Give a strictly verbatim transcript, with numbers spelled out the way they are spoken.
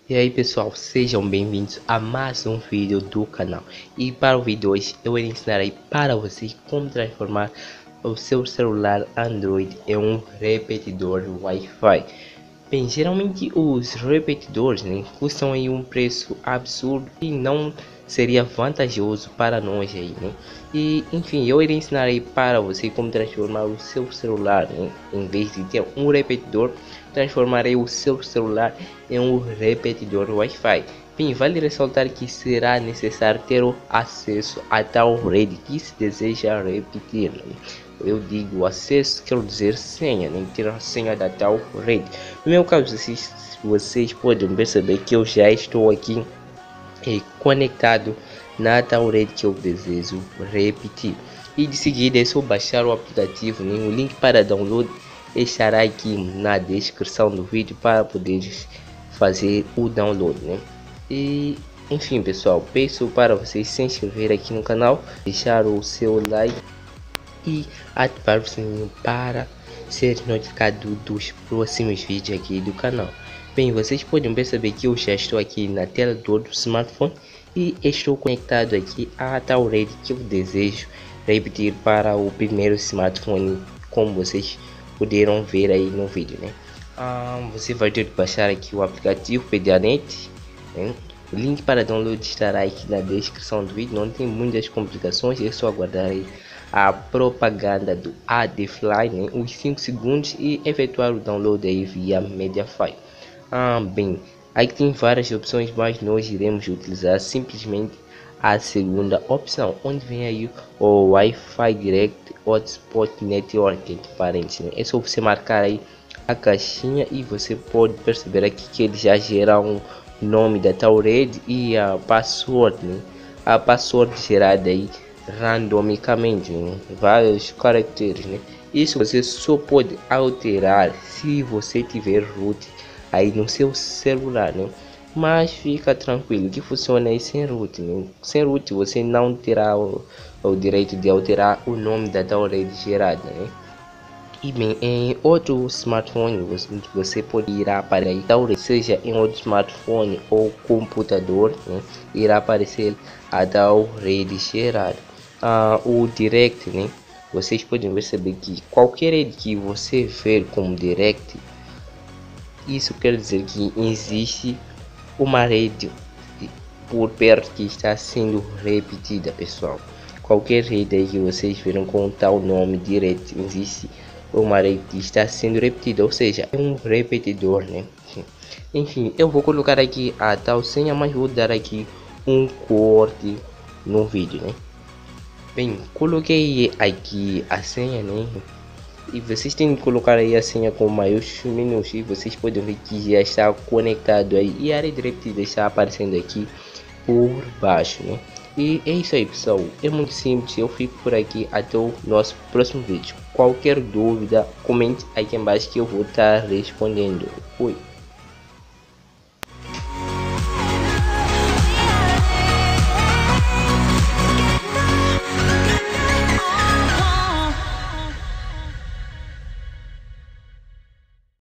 E aí pessoal, sejam bem-vindos a mais um vídeo do canal. E para o vídeo de hoje eu irei ensinar aí para vocês como transformar o seu celular Android em um repetidor Wi-Fi. Bem, geralmente os repetidores, né, custam aí um preço absurdo e não seria vantajoso para nós aí, né? E enfim, eu irei ensinar aí para você como transformar o seu celular, né, em vez de ter um repetidor, transformarei o seu celular em um repetidor Wi-Fi. Bem, vale ressaltar que será necessário ter o acesso a tal rede que se deseja repetir, né? Eu digo acesso, quero dizer senha, nem ter a senha da tal rede. No meu caso, vocês, vocês podem perceber que eu já estou aqui eh, conectado na tal rede que eu desejo repetir. E de seguida é só baixar o aplicativo, né? O link para download estará aqui na descrição do vídeo para poderes fazer o download, né? E enfim pessoal, peço para vocês se inscrever aqui no canal, deixar o seu like e ativar o sininho para ser notificado dos próximos vídeos aqui do canal. Bem, vocês podem perceber que eu já estou aqui na tela do smartphone e estou conectado aqui a tal rede que eu desejo repetir para o primeiro smartphone, como vocês puderam ver aí no vídeo, né? Ah, você vai ter que baixar aqui o aplicativo Pedianet, né? O link para download estará aqui na descrição do vídeo. Não tem muitas complicações, é só aguardar aí a propaganda do Adfly, né, uns cinco segundos e efetuar o download aí via Mediafire. Ah, bem, aqui tem várias opções, mas nós iremos utilizar simplesmente a segunda opção, onde vem aí o Wi-Fi Direct Hotspot Network, entre parênteses, né? É só você marcar aí a caixinha e você pode perceber aqui que ele já gera um nome da tal rede e a password, né? A password gerada aí randomicamente, né? Vários caracteres, né? Isso você só pode alterar se você tiver root aí no seu celular, né? Mas fica tranquilo que funciona aí sem root, né? Sem root você não terá o, o direito de alterar o nome da tal rede gerada, né? E bem, em outro smartphone você, você pode ir para aí, seja em outro smartphone ou computador, né, irá aparecer a tal rede gerada. Ah, o Direct, né, vocês podem perceber que qualquer rede que você ver como Direct, isso quer dizer que existe uma rede por perto que está sendo repetida, pessoal. Qualquer rede aí que vocês viram com tal nome Direct, existe uma rede que está sendo repetida, ou seja, é um repetidor, né? Enfim, eu vou colocar aqui a tal senha, mas vou dar aqui um corte no vídeo, né? Bem, coloquei aqui a senha, né? E vocês têm que colocar aí a senha com maiúsculos e minúsculos, e vocês podem ver que já está conectado aí e a rede repetida está aparecendo aqui por baixo, né? E é isso aí pessoal, é muito simples. Eu fico por aqui até o nosso próximo vídeo. Qualquer dúvida, comente aqui embaixo que eu vou estar respondendo. Fui.